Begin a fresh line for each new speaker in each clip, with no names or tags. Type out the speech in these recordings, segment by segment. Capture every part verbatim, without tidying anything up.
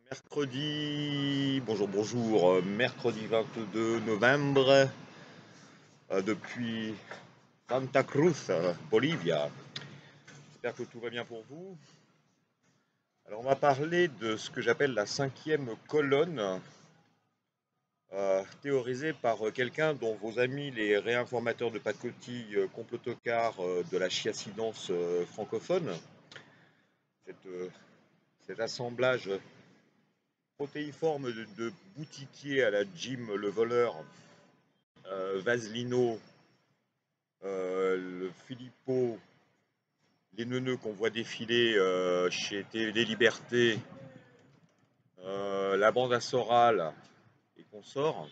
Mercredi, bonjour, bonjour, euh, mercredi vingt-deux novembre, euh, depuis Santa Cruz, euh, Bolivia. J'espère que tout va bien pour vous. Alors, on va parler de ce que j'appelle la cinquième colonne, euh, théorisée par euh, quelqu'un dont vos amis, les réinformateurs de pacotille euh, complotocars euh, de la chiassidance euh, francophone, cette, euh, cet assemblage protéiforme de, de boutiquiers à la Jim le voleur, euh, Vaselino, euh, le Filippo, les neuneux qu'on voit défiler euh, chez Les Libertés, euh, la bande Assoral et consorts,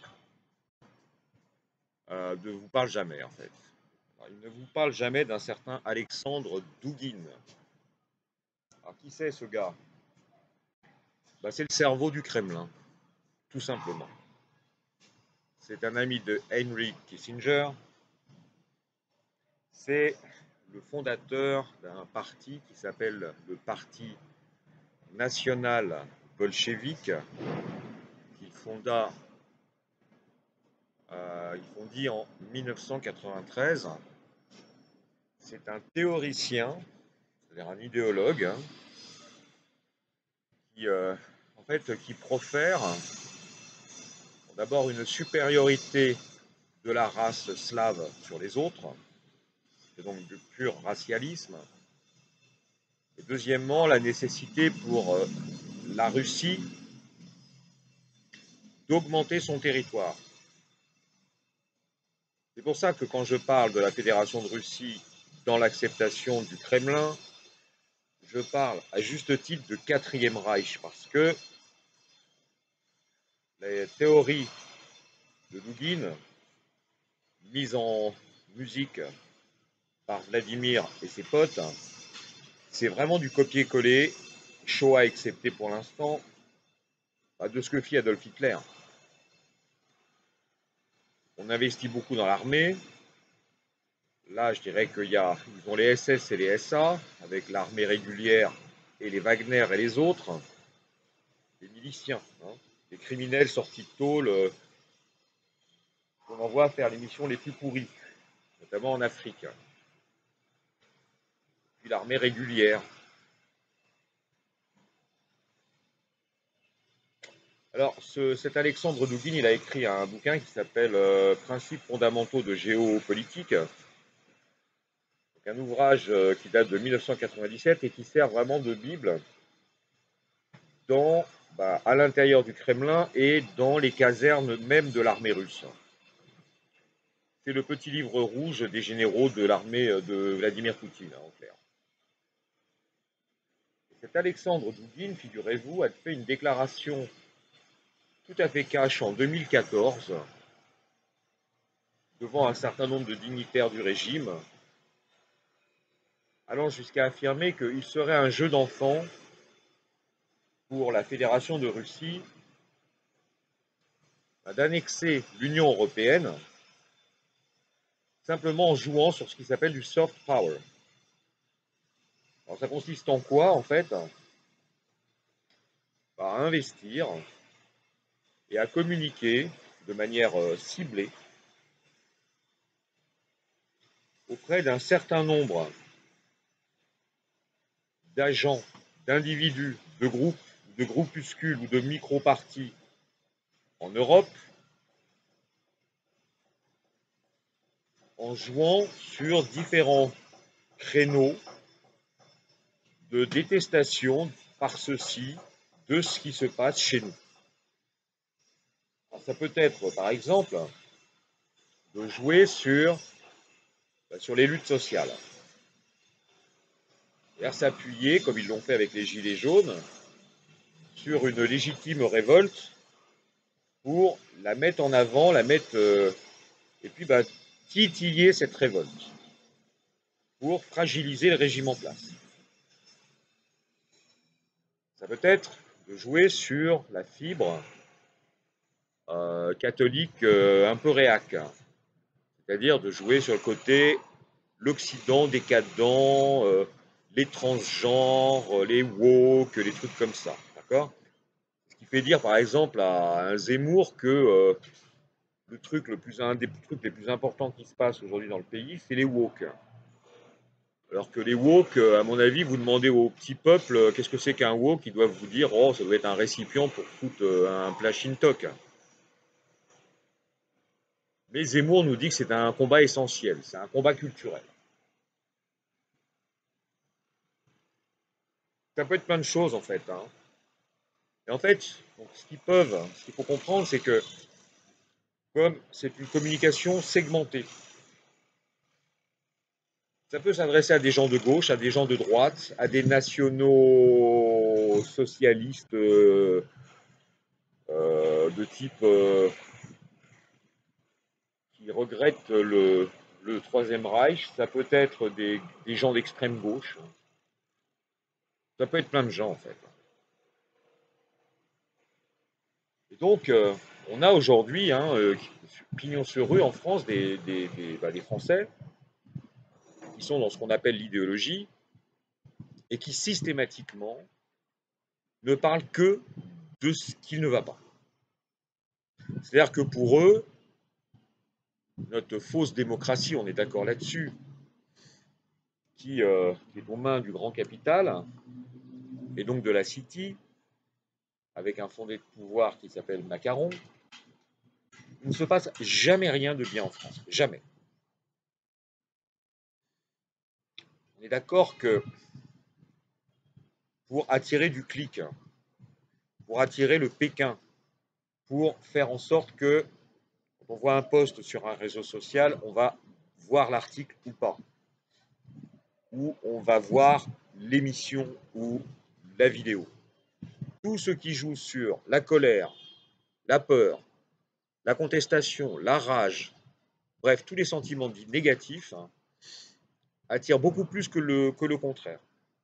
euh, ne vous parle jamais en fait. Alors, il ne vous parle jamais d'un certain Alexandre Douguine. Alors qui c'est ce gars? Bah, c'est le cerveau du Kremlin, tout simplement. C'est un ami de Henry Kissinger. C'est le fondateur d'un parti qui s'appelle le Parti national bolchevique, qu'il fonda, euh, il fondit en mille neuf cent quatre-vingt-treize. C'est un théoricien, c'est-à-dire un idéologue, hein, qui, euh, en fait, qui profère d'abord une supériorité de la race slave sur les autres, c'est donc du pur racialisme, et deuxièmement la nécessité pour euh, la Russie d'augmenter son territoire. C'est pour ça que quand je parle de la Fédération de Russie dans l'acceptation du Kremlin, je parle à juste titre de quatrième Reich, parce que les théories de Douguine, mises en musique par Vladimir et ses potes, c'est vraiment du copier-coller, Shoah excepté pour l'instant, de ce que fit Adolf Hitler. On investit beaucoup dans l'armée. Là, je dirais qu'il y a, ils ont les S S et les S A, avec l'armée régulière et les Wagner et les autres, les miliciens, hein, les criminels sortis de tôle, euh, qu'on envoie faire les missions les plus pourries, notamment en Afrique. Puis l'armée régulière. Alors, ce, cet Alexandre Douguine, il a écrit un bouquin qui s'appelle euh, Principes fondamentaux de géopolitique, un ouvrage euh, qui date de mille neuf cent quatre-vingt-dix-sept et qui sert vraiment de Bible dans, bah, à l'intérieur du Kremlin et dans les casernes même de l'armée russe. C'est le petit livre rouge des généraux de l'armée de Vladimir Poutine, en clair. Cet Alexandre Douguine, figurez-vous, a fait une déclaration tout à fait cash en deux mille quatorze devant un certain nombre de dignitaires du régime, allant jusqu'à affirmer qu'il serait un jeu d'enfant pour la Fédération de Russie d'annexer l'Union européenne simplement en jouant sur ce qui s'appelle du soft power. Alors ça consiste en quoi en fait? À investir et à communiquer de manière euh, ciblée auprès d'un certain nombre d'agents, d'individus, de groupes, de groupuscules ou de micro-partis en Europe, en jouant sur différents créneaux de détestation par ceux-ci de ce qui se passe chez nous. Alors, ça peut être, par exemple, de jouer sur, sur les luttes sociales. C'est-à-dire s'appuyer, comme ils l'ont fait avec les Gilets jaunes, sur une légitime révolte pour la mettre en avant, la mettre, euh, et puis bah, titiller cette révolte pour fragiliser le régime en place. Ça peut être de jouer sur la fibre euh, catholique euh, un peu réac, c'est-à-dire de jouer sur le côté l'Occident décadent, euh, les transgenres, les woke, les trucs comme ça, d'accord? Ce qui fait dire, par exemple, à un Zemmour que euh, le truc le plus, un des trucs les plus importants qui se passe aujourd'hui dans le pays, c'est les woke. Alors que les woke, euh, à mon avis, vous demandez au petit peuple euh, qu'est-ce que c'est qu'un woke, ils doivent vous dire, oh, ça doit être un récipient pour foutre euh, un plat shintok. Mais Zemmour nous dit que c'est un combat essentiel, c'est un combat culturel. Ça peut être plein de choses en fait, hein. Et en fait, donc, ce qu'ils peuvent, ce qu'il faut comprendre, c'est que comme c'est une communication segmentée, ça peut s'adresser à des gens de gauche, à des gens de droite, à des nationaux socialistes euh, euh, de type euh, qui regrettent le, le Troisième Reich. Ça peut être des, des gens d'extrême gauche. Ça peut être plein de gens en fait. Et donc, euh, on a aujourd'hui, hein, euh, pignon sur rue en France, des, des, des, bah, des Français qui sont dans ce qu'on appelle l'idéologie et qui systématiquement ne parlent que de ce qui ne va pas. C'est-à-dire que pour eux, notre fausse démocratie, on est d'accord là-dessus, qui, euh, qui est aux mains du grand capital et donc de la City, avec un fondé de pouvoir qui s'appelle Macron, il ne se passe jamais rien de bien en France. Jamais. On est d'accord que pour attirer du clic, pour attirer le Pékin, pour faire en sorte que, quand on voit un post sur un réseau social, on va voir l'article ou pas, ou on va voir l'émission ou la vidéo. Tout ce qui joue sur la colère, la peur, la contestation, la rage, bref, tous les sentiments dits négatifs, hein, attirent beaucoup plus que le, que le contraire.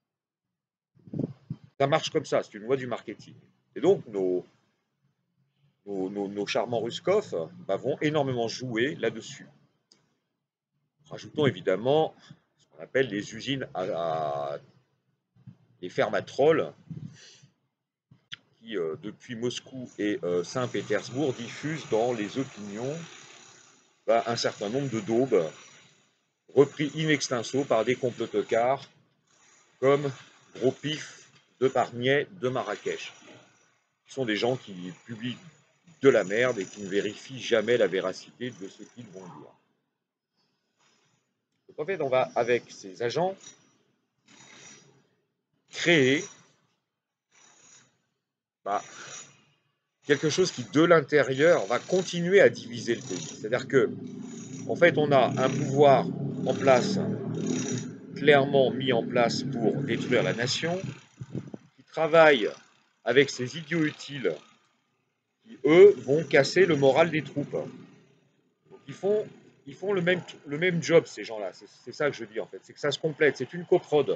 Ça marche comme ça, c'est une loi du marketing. Et donc, nos, nos, nos, nos charmants Ruskov bah, vont énormément jouer là-dessus. Rajoutons évidemment ce qu'on appelle les usines à, à les fermes à trolls qui, euh, depuis Moscou et euh, Saint-Pétersbourg, diffusent dans les opinions bah, un certain nombre de daubes repris in extenso par des complotocards comme Gros Pif de Pargnay de Marrakech. Ce sont des gens qui publient de la merde et qui ne vérifient jamais la véracité de ce qu'ils vont dire. Donc en fait, on va, avec ces agents, créer bah, quelque chose qui, de l'intérieur, va continuer à diviser le pays. C'est-à-dire que, en fait, on a un pouvoir en place, clairement mis en place pour détruire la nation, qui travaille avec ces idiots utiles qui, eux, vont casser le moral des troupes. Donc, ils font, ils font le, même, le même job, ces gens-là. C'est ça que je dis, en fait. C'est que ça se complète. C'est une coprode.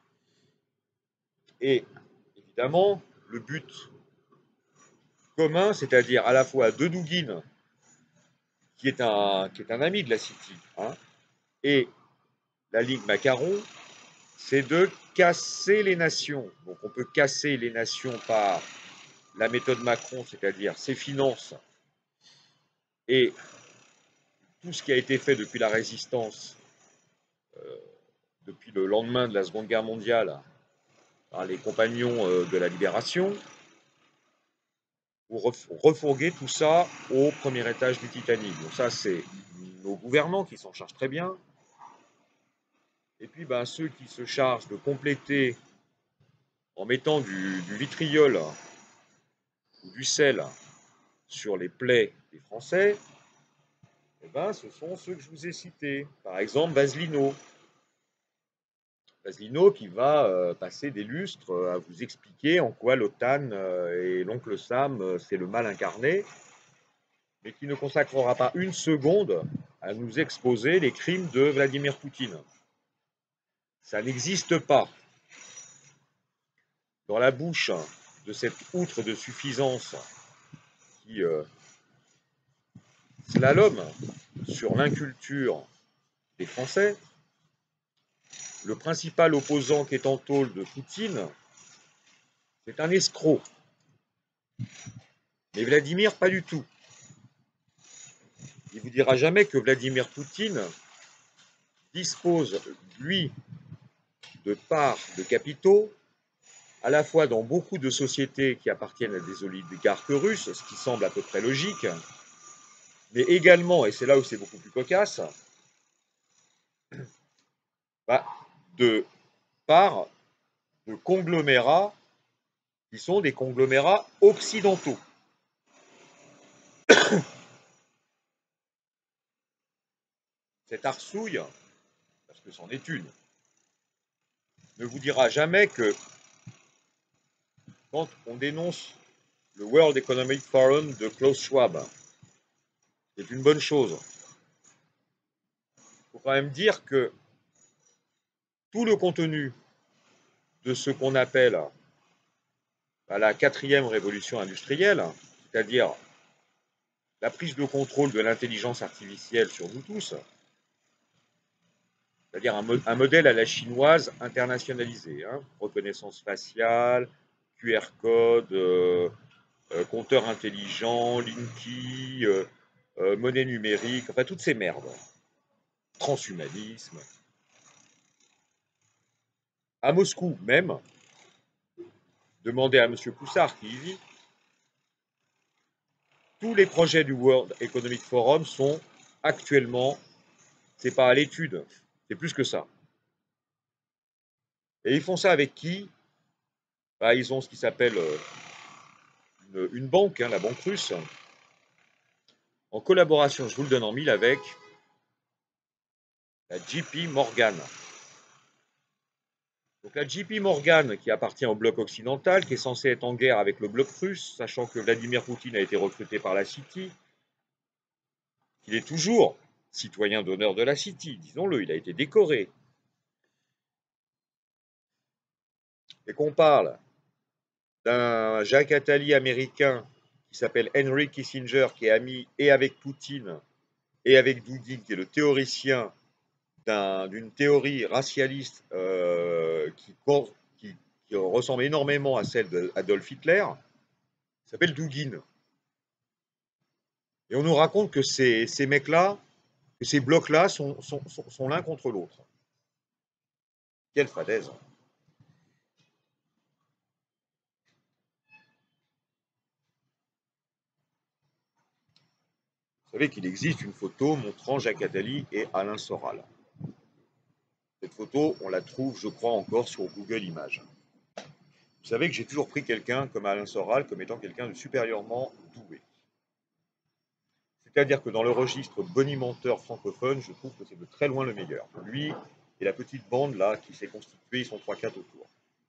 Et, évidemment, le but commun, c'est-à-dire à la fois de Douguin, qui est un, qui est un ami de la City, hein, et la Ligue Macaron, c'est de casser les nations. Donc on peut casser les nations par la méthode Macron, c'est-à-dire ses finances et tout ce qui a été fait depuis la résistance, euh, depuis le lendemain de la Seconde Guerre mondiale, par les compagnons euh, de la Libération, pour refourguer tout ça au premier étage du Titanic. Donc ça, c'est nos gouvernants qui s'en chargent très bien. Et puis ben, ceux qui se chargent de compléter en mettant du, du vitriol ou du sel sur les plaies des Français, eh ben, ce sont ceux que je vous ai cités. Par exemple, Baselino. Baselino qui va euh, passer des lustres à vous expliquer en quoi l'OTAN euh, et l'oncle Sam, euh, c'est le mal incarné, mais qui ne consacrera pas une seconde à nous exposer les crimes de Vladimir Poutine. Ça n'existe pas. Dans la bouche de cette outre de suffisance qui euh, slalom sur l'inculture des Français, le principal opposant qui est en tôle de Poutine, c'est un escroc. Mais Vladimir, pas du tout. Il vous dira jamais que Vladimir Poutine dispose, lui, de parts de capitaux, à la fois dans beaucoup de sociétés qui appartiennent à des oligarques russes, ce qui semble à peu près logique, mais également, et c'est là où c'est beaucoup plus cocasse, bah, de parts de conglomérats qui sont des conglomérats occidentaux. Cette arsouille, parce que c'en est une, ne vous dira jamais que quand on dénonce le World Economic Forum de Klaus Schwab, c'est une bonne chose. Il faut quand même dire que tout le contenu de ce qu'on appelle la quatrième révolution industrielle, c'est-à-dire la prise de contrôle de l'intelligence artificielle sur nous tous, c'est-à-dire un, mo un, modèle à la chinoise internationalisé, hein, reconnaissance faciale, Q R code, euh, euh, compteur intelligent, Linky, euh, euh, monnaie numérique, enfin toutes ces merdes, transhumanisme. À Moscou même, demandez à M. Coussard qui y vit, tous les projets du World Economic Forum sont actuellement, c'est pas à l'étude, c'est plus que ça. Et ils font ça avec qui? Bah, ils ont ce qui s'appelle une, une banque, hein, la banque russe, en collaboration, je vous le donne en mille, avec la J P Morgan. Donc la J P Morgan, qui appartient au bloc occidental, qui est censé être en guerre avec le bloc russe, sachant que Vladimir Poutine a été recruté par la City, qu'il est toujours citoyen d'honneur de la City, disons-le, il a été décoré. Et qu'on parle d'un Jacques Attali américain qui s'appelle Henry Kissinger, qui est ami et avec Poutine et avec Dugin, qui est le théoricien d'une un, théorie racialiste euh, qui, qui, qui ressemble énormément à celle d'Adolf Hitler, s'appelle Dugin. Et on nous raconte que ces, ces mecs-là, que ces blocs-là sont, sont, sont, sont l'un contre l'autre. Quelle fadaise! Vous savez qu'il existe une photo montrant Jacques Attali et Alain Soral. Cette photo, on la trouve, je crois, encore sur Google Images. Vous savez que j'ai toujours pris quelqu'un comme Alain Soral comme étant quelqu'un de supérieurement doué. C'est-à-dire que dans le registre bonimenteur francophone, je trouve que c'est de très loin le meilleur. Lui et la petite bande là qui s'est constituée, ils sont trois quatre autour.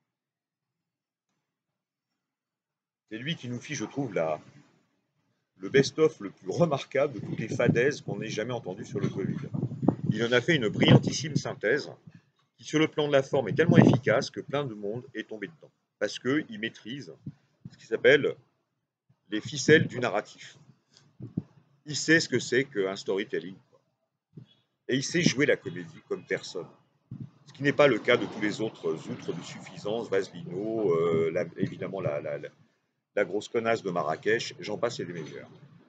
C'est lui qui nous fit, je trouve, la, le best-of le plus remarquable de toutes les fadaises qu'on ait jamais entendues sur le Covid. Il en a fait une brillantissime synthèse qui, sur le plan de la forme, est tellement efficace que plein de monde est tombé dedans. Parce qu'il maîtrise ce qui s'appelle les ficelles du narratif. Il sait ce que c'est qu'un storytelling. Et il sait jouer la comédie comme personne. Ce qui n'est pas le cas de tous les autres outres de suffisance, Vaselino, euh, la, évidemment la, la, la, la grosse connasse de Marrakech, j'en passe et des meilleurs.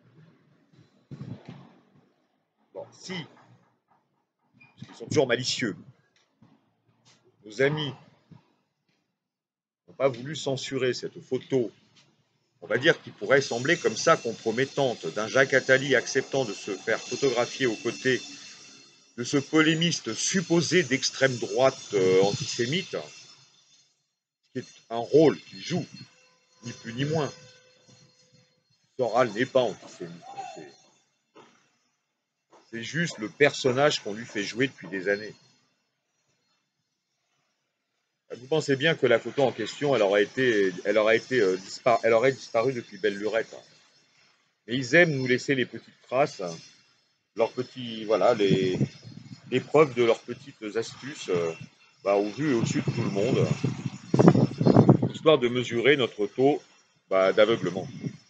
Bon, si, parce qu'ils sont toujours malicieux, nos amis n'ont pas voulu censurer cette photo, on va dire qu'il pourrait sembler comme ça compromettante, d'un Jacques Attali acceptant de se faire photographier aux côtés de ce polémiste supposé d'extrême droite euh, antisémite, qui est un rôle qu'il joue, ni plus ni moins. Soral n'est pas antisémite. C'est juste le personnage qu'on lui fait jouer depuis des années. Vous pensez bien que la photo en question, elle aurait été, elle aurait été, euh, dispar elle aurait disparu depuis belle lurette. Mais ils aiment nous laisser les petites traces, leurs petits, voilà, les, les preuves de leurs petites astuces, euh, bah, au vu et au-dessus de tout le monde, histoire de mesurer notre taux bah, d'aveuglement.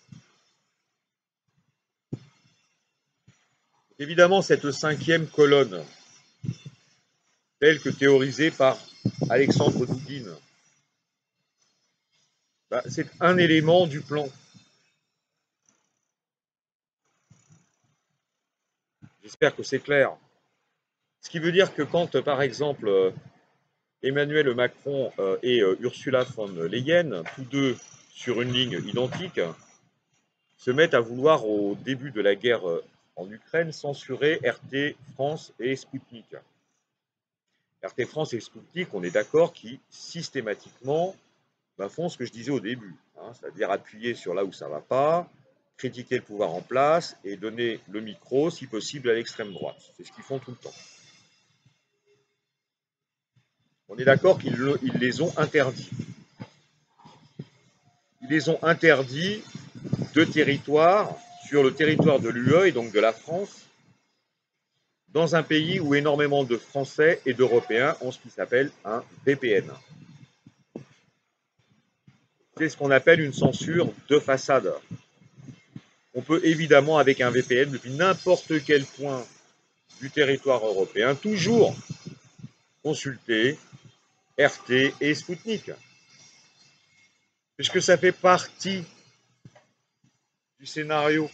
Évidemment, cette cinquième colonne, telle que théorisée par Alexandre Dugin, bah, c'est un élément du plan. J'espère que c'est clair. Ce qui veut dire que quand, par exemple, euh, Emmanuel Macron euh, et euh, Ursula von der Leyen, tous deux sur une ligne identique, se mettent à vouloir, au début de la guerre euh, en Ukraine, censurer R T France et Sputnik. R T France et Sputnik, on est d'accord, qui systématiquement ben, font ce que je disais au début, hein, c'est-à-dire appuyer sur là où ça ne va pas, critiquer le pouvoir en place et donner le micro, si possible, à l'extrême droite. C'est ce qu'ils font tout le temps. On est d'accord qu'ils le, ils les ont interdits. Ils les ont interdits de territoire sur le territoire de l'U E et donc de la France, dans un pays où énormément de Français et d'Européens ont ce qui s'appelle un V P N. C'est ce qu'on appelle une censure de façade. On peut évidemment, avec un V P N, depuis n'importe quel point du territoire européen, toujours consulter R T et Sputnik. Puisque ça fait partie du scénario.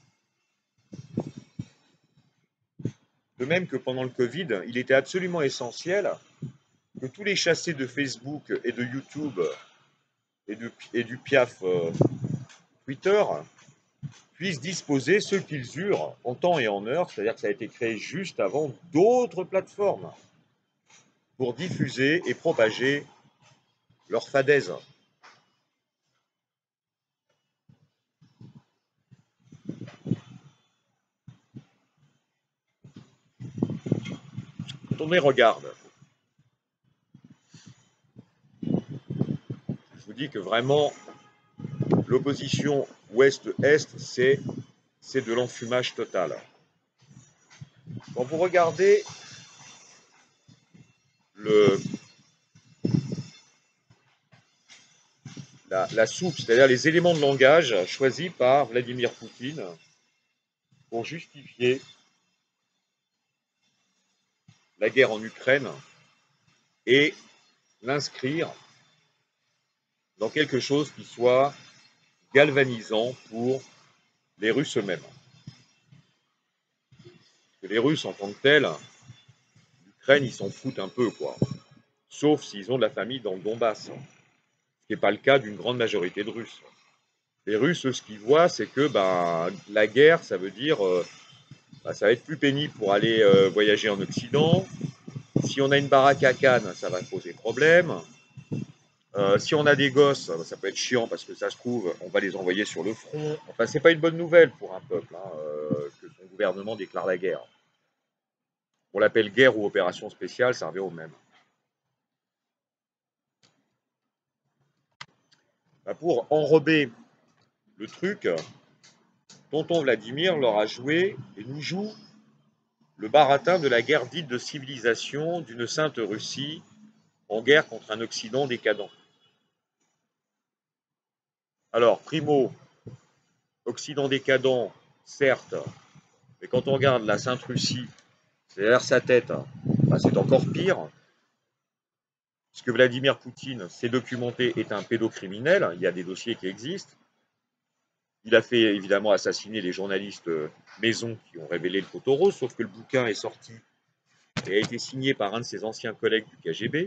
De même que pendant le Covid, il était absolument essentiel que tous les chassés de Facebook et de YouTube et, de, et du Piaf euh, Twitter puissent disposer ce qu'ils eurent en temps et en heure, c'est-à-dire que ça a été créé juste avant d'autres plateformes pour diffuser et propager leur fadaise. Quand on les regarde, je vous dis que vraiment, l'opposition ouest-est, c'est, c'est de l'enfumage total. Quand vous regardez le, la, la soupe, c'est-à-dire les éléments de langage choisis par Vladimir Poutine pour justifier la guerre en Ukraine et l'inscrire dans quelque chose qui soit galvanisant pour les Russes eux-mêmes. Parce que les Russes, en tant que tels, l'Ukraine, ils s'en foutent un peu, quoi. Sauf s'ils ont de la famille dans le Donbass. Ce qui n'est pas le cas d'une grande majorité de Russes. Les Russes, eux, ce qu'ils voient, c'est que ben, la guerre, ça veut dire euh, ben, ça va être plus pénible pour aller euh, voyager en Occident. Si on a une baraque à Cannes, ça va poser problème. Euh, si on a des gosses, ça peut être chiant parce que ça se trouve, on va les envoyer sur le front. Enfin, c'est pas une bonne nouvelle pour un peuple hein, euh, que son gouvernement déclare la guerre. On l'appelle guerre ou opération spéciale, ça revient au même. Bah, pour enrober le truc, tonton Vladimir leur a joué et nous joue le baratin de la guerre dite de civilisation d'une sainte Russie en guerre contre un Occident décadent. Alors, primo, Occident décadent, certes, mais quand on regarde la sainte Russie, c'est derrière sa tête, bah, c'est encore pire. Parce que Vladimir Poutine, c'est documenté, est un pédocriminel, il y a des dossiers qui existent. Il a fait évidemment assassiner les journalistes maison qui ont révélé le photo rose, sauf que le bouquin est sorti et a été signé par un de ses anciens collègues du K G B.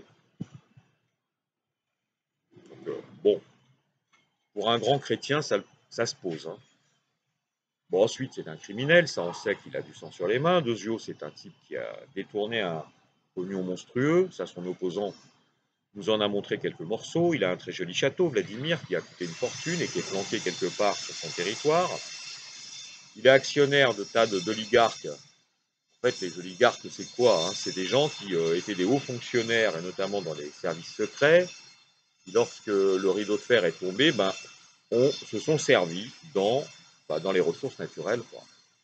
Donc, euh, bon, pour un grand chrétien, ça, ça se pose. Hein. Bon, ensuite, c'est un criminel, ça on sait qu'il a du sang sur les mains. Dosio, c'est un type qui a détourné un pognon monstrueux, ça son opposant nous en a montré quelques morceaux. Il a un très joli château, Vladimir, qui a coûté une fortune et qui est planqué quelque part sur son territoire. Il est actionnaire de tas d'oligarques. En fait, les oligarques, c'est quoi hein? C'est des gens qui euh, étaient des hauts fonctionnaires, et notamment dans les services secrets, qui, lorsque le rideau de fer est tombé, ben, on, se sont servis dans, ben, dans les ressources naturelles. Quoi.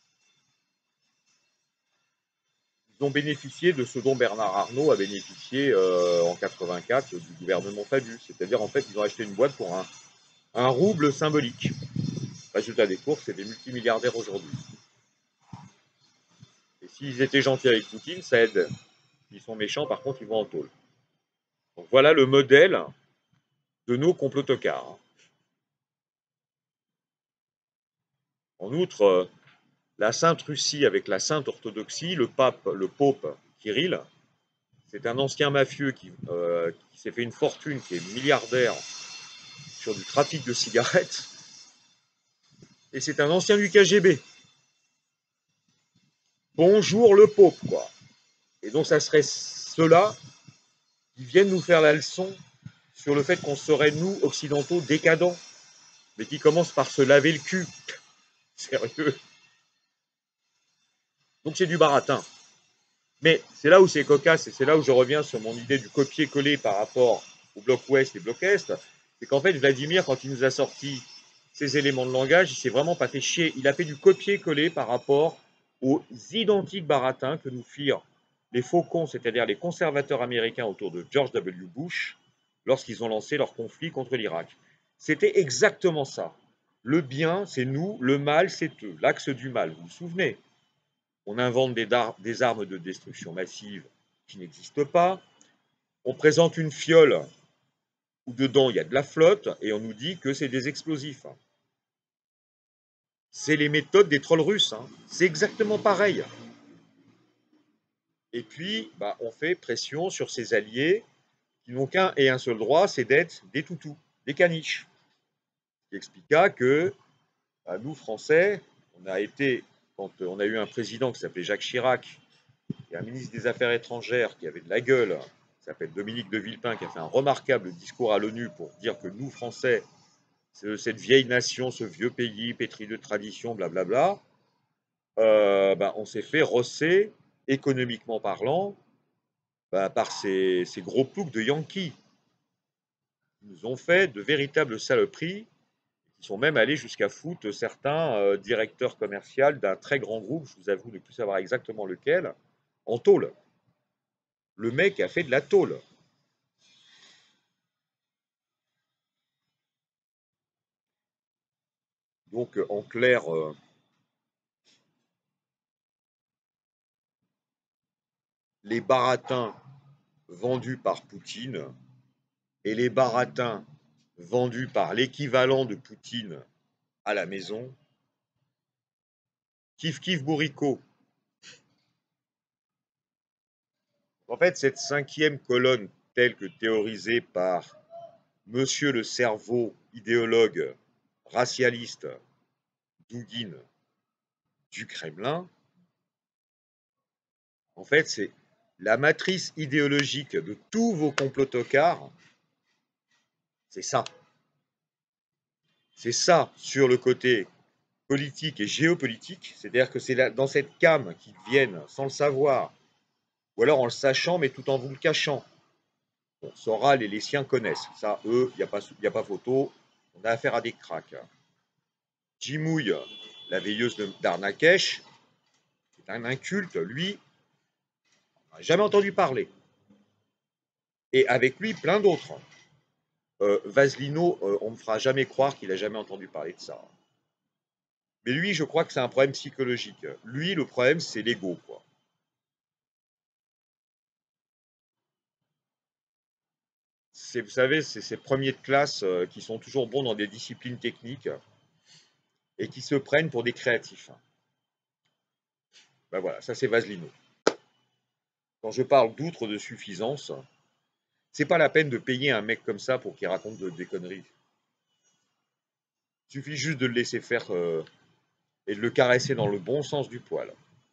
Ils ont bénéficié de ce dont Bernard Arnault a bénéficié euh, en quatre-vingt-quatre du gouvernement Fabius. C'est-à-dire, en fait, ils ont acheté une boîte pour un, un rouble symbolique. Résultat des courses, c'est des multimilliardaires aujourd'hui. Et s'ils étaient gentils avec Poutine, ça aide. S'ils sont méchants, par contre, ils vont en tôle. Donc voilà le modèle de nos complotocards. En outre, la Sainte Russie avec la Sainte Orthodoxie, le pape, le pope Kirill, c'est un ancien mafieux qui, euh, qui s'est fait une fortune, qui est milliardaire sur du trafic de cigarettes, et c'est un ancien du K G B. Bonjour le Pope, quoi. Et donc ça serait ceux-là qui viennent nous faire la leçon sur le fait qu'on serait, nous, occidentaux, décadents, mais qui commencent par se laver le cul. Sérieux. Donc c'est du baratin. Mais c'est là où c'est cocasse, et c'est là où je reviens sur mon idée du copier-coller par rapport au bloc ouest et bloc est, c'est qu'en fait, Vladimir, quand il nous a sorti ces éléments de langage, il s'est vraiment pas fait chier. Il a fait du copier-coller par rapport aux identiques baratins que nous firent les faucons, c'est-à-dire les conservateurs américains autour de George W. Bush, lorsqu'ils ont lancé leur conflit contre l'Irak. C'était exactement ça. Le bien, c'est nous, le mal, c'est eux, l'axe du mal, vous vous souvenez? On invente des, des armes de destruction massive qui n'existent pas. On présente une fiole où dedans il y a de la flotte et on nous dit que c'est des explosifs. C'est les méthodes des trolls russes. Hein. C'est exactement pareil. Et puis, bah, on fait pression sur ses alliés qui n'ont qu'un et un seul droit, c'est d'être des toutous, des caniches. Qui expliqua que bah, nous, Français, on a été, quand on a eu un président qui s'appelait Jacques Chirac, et un ministre des Affaires étrangères qui avait de la gueule, qui s'appelle Dominique de Villepin, qui a fait un remarquable discours à l'ONU pour dire que nous, Français, cette vieille nation, ce vieux pays pétri de tradition, blablabla, euh, ben, on s'est fait rosser, économiquement parlant, ben, par ces, ces gros ploucs de Yankees. Ils nous ont fait de véritables saloperies, qui sont même allés jusqu'à foutre certains euh, directeurs commerciaux d'un très grand groupe, je vous avoue ne plus savoir exactement lequel, en tôle. Le mec a fait de la tôle. Donc, en clair, euh, les baratins vendus par Poutine et les baratins vendus par l'équivalent de Poutine à la maison, kiff kiff bourricot. En fait, cette cinquième colonne, telle que théorisée par Monsieur le cerveau idéologue racialiste Douguine du Kremlin, en fait, c'est la matrice idéologique de tous vos complotocards. C'est ça. C'est ça sur le côté politique et géopolitique, c'est-à-dire que c'est dans cette came qu'ils viennent sans le savoir, ou alors en le sachant, mais tout en vous le cachant. Bon, Soral et les siens connaissent. Ça, eux, il n'y a, a pas photo. On a affaire à des cracks. Jimouille, la veilleuse d'Arnakesh, c'est un inculte, lui, on n'a jamais entendu parler. Et avec lui, plein d'autres. Euh, Vaselino, euh, on ne me fera jamais croire qu'il n'a jamais entendu parler de ça. Mais lui, je crois que c'est un problème psychologique. Lui, le problème, c'est l'ego, quoi. C'est, vous savez, c'est ces premiers de classe euh, qui sont toujours bons dans des disciplines techniques et qui se prennent pour des créatifs. Ben voilà, ça c'est Vaselino. Quand je parle d'outre de suffisance, c'est pas la peine de payer un mec comme ça pour qu'il raconte de, des conneries. Il suffit juste de le laisser faire euh, et de le caresser dans le bon sens du poil.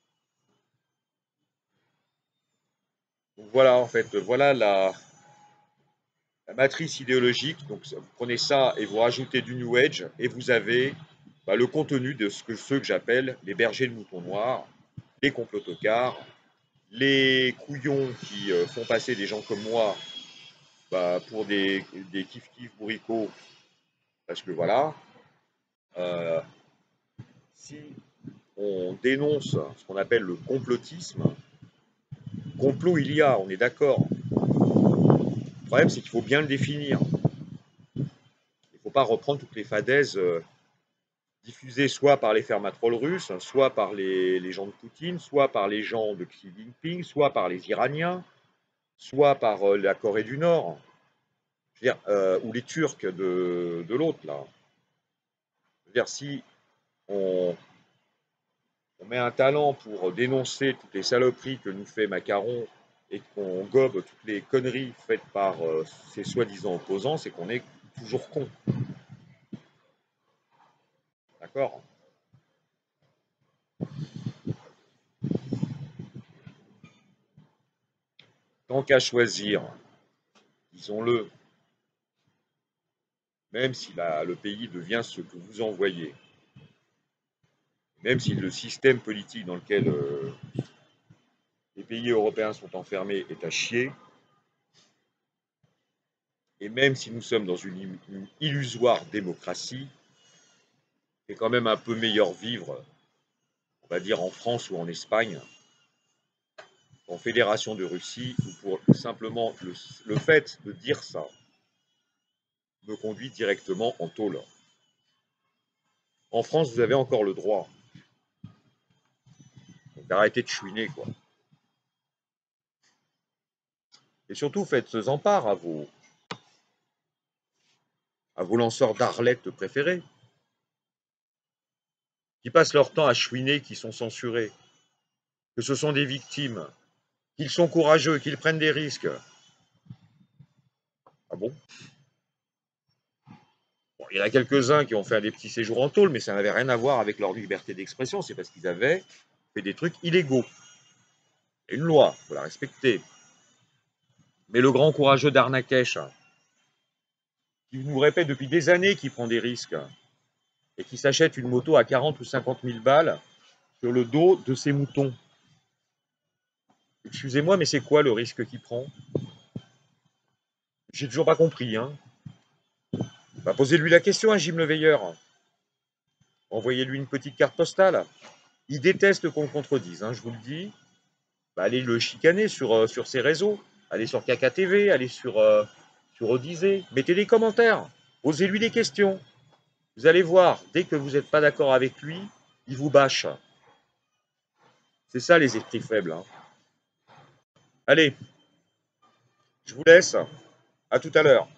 Donc voilà, en fait, voilà la, la matrice idéologique. Donc vous prenez ça et vous rajoutez du New Age et vous avez bah, le contenu de ce que, ceux que j'appelle les bergers de moutons noirs, les complotocards, les couillons qui euh, font passer des gens comme moi bah, pour des, des kiff-kiff bourricots, parce que voilà, euh, si on dénonce ce qu'on appelle le complotisme, complot il y a, on est d'accord. Le problème c'est qu'il faut bien le définir. Il ne faut pas reprendre toutes les fadaises euh, diffusées soit par les fermatrolls russes, soit par les, les gens de Poutine, soit par les gens de Xi Jinping, soit par les Iraniens, soit par euh, la Corée du Nord. Je veux dire, euh, ou les Turcs de, de l'autre, là. Je veux dire, si on, on met un talent pour dénoncer toutes les saloperies que nous fait Macaron et qu'on gobe toutes les conneries faites par euh, ces soi-disant opposants, c'est qu'on est toujours con. D'accord? Tant qu'à choisir, disons-le, même si la, le pays devient ce que vous en voyez, même si le système politique dans lequel euh, les pays européens sont enfermés est à chier, et même si nous sommes dans une, une illusoire démocratie, c'est quand même un peu meilleur vivre, on va dire en France ou en Espagne, en Fédération de Russie, ou pour simplement le, le fait de dire ça me conduit directement en tôle. En France, vous avez encore le droit. Donc arrêtez de chouiner, quoi. Et surtout, faites-en part à vos, à vos lanceurs d'arlettes préférés, qui passent leur temps à chouiner, qui sont censurés, que ce sont des victimes, qu'ils sont courageux, qu'ils prennent des risques. Ah bon? Bon, il y en a quelques-uns qui ont fait des petits séjours en tôle, mais ça n'avait rien à voir avec leur liberté d'expression, c'est parce qu'ils avaient fait des trucs illégaux. Il y a une loi, il faut la respecter. Mais le grand courageux d'Arnakesh, qui nous répète depuis des années qu'il prend des risques, et qui s'achète une moto à quarante ou cinquante mille balles sur le dos de ses moutons. Excusez-moi, mais c'est quoi le risque qu'il prend? J'ai toujours pas compris. Hein. Bah, posez-lui la question à Jim le Veilleur. Envoyez-lui une petite carte postale. Il déteste qu'on le contredise, hein, je vous le dis. Bah, allez le chicaner sur, euh, sur ses réseaux. Allez sur K K T V, allez sur, euh, sur Odyssée. Mettez des commentaires. Posez-lui des questions. Vous allez voir, dès que vous n'êtes pas d'accord avec lui, il vous bâche. C'est ça les esprits faibles. Hein. Allez, je vous laisse. À tout à l'heure.